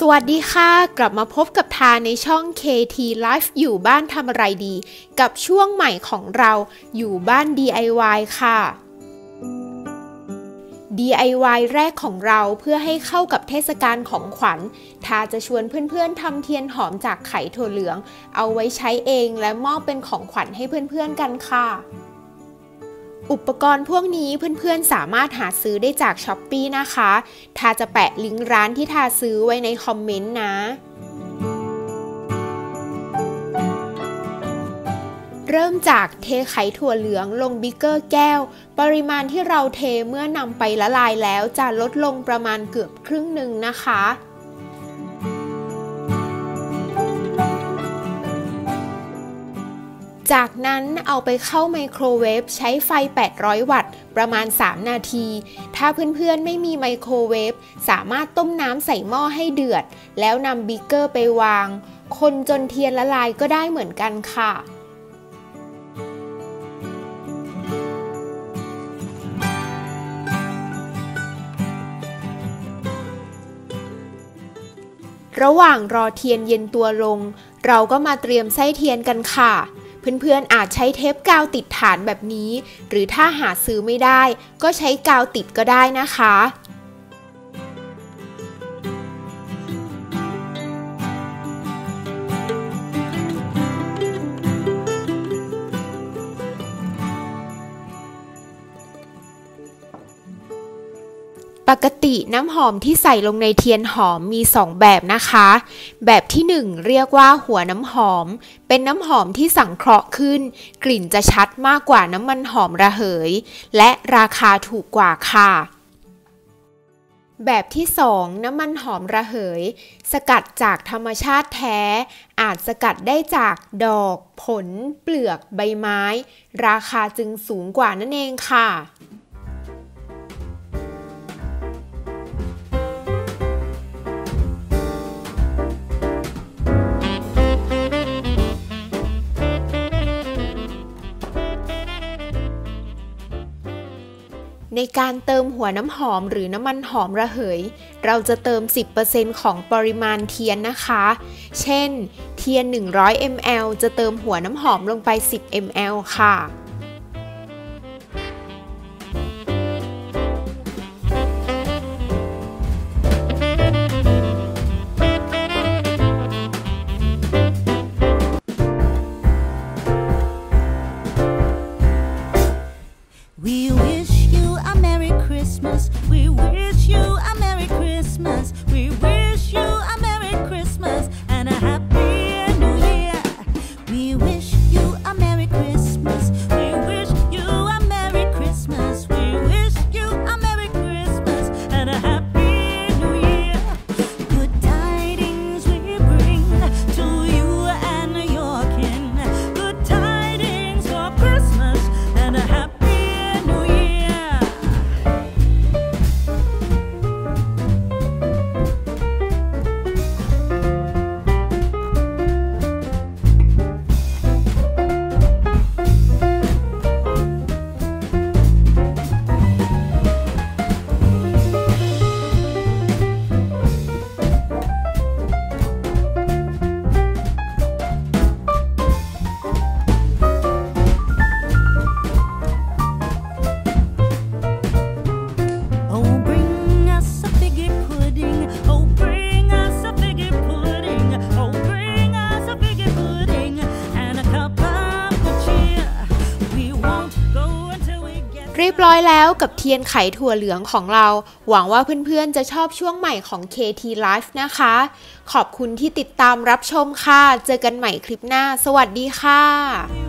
วัสดีค่ะกลับมาพบกับทาในช่อง KT Life อยู่บ้านทำอะไรดีกับช่วงใหม่ของเราอยู่บ้าน DIY ค่ะ DIY แรกของเราเพื่อให้เข้ากับเทศกาลของขวัญทาจะชวนเพื่อนๆทำเทียนหอมจากไข่ถั่วเหลืองเอาไว้ใช้เองและมอบเป็นของขวัญให้เพื่อนๆกันค่ะอุปกรณ์พวกนี้เพื่อนๆสามารถหาซื้อได้จาก Shopee นะคะทาจะแปะลิงก์ร้านที่ทาซื้อไว้ในคอมเมนต์นะเริ่มจากเทไข่ถั่วเหลืองลงบิ๊กเกอร์แก้วปริมาณที่เราเทเมื่อนำไปละลายแล้วจะลดลงประมาณเกือบครึ่งหนึ่งนะคะจากนั้นเอาไปเข้าไมโครเวฟใช้ไฟ800วัตต์ประมาณ3นาทีถ้าเพื่อนๆไม่มีไมโครเวฟสามารถต้มน้ำใส่หม้อให้เดือดแล้วนำบิ๊กเกอร์ไปวางคนจนเทียนละลายก็ได้เหมือนกันค่ะระหว่างรอเทียนเย็นตัวลงเราก็มาเตรียมไส้เทียนกันค่ะเพื่อนๆอาจใช้เทปกาวติดฐานแบบนี้หรือถ้าหาซื้อไม่ได้ก็ใช้กาวติดก็ได้นะคะปกติน้ำหอมที่ใส่ลงในเทียนหอมมี2แบบนะคะแบบที่1เรียกว่าหัวน้ำหอมเป็นน้ำหอมที่สังเคราะห์ขึ้นกลิ่นจะชัดมากกว่าน้ำมันหอมระเหยและราคาถูกกว่าค่ะแบบที่2น้ำมันหอมระเหยสกัดจากธรรมชาติแท้อาจสกัดได้จากดอกผลเปลือกใบไม้ราคาจึงสูงกว่านั่นเองค่ะในการเติมหัวน้ำหอมหรือน้ำมันหอมระเหยเราจะเติม 10% ของปริมาณเทียนนะคะเช่นเทียน100 ml จะเติมหัวน้ำหอมลงไป10 ml ค่ะเรียบร้อยแล้วกับเทียนไขถั่วเหลืองของเราหวังว่าเพื่อนๆจะชอบช่วงใหม่ของ KT Life นะคะขอบคุณที่ติดตามรับชมค่ะเจอกันใหม่คลิปหน้าสวัสดีค่ะ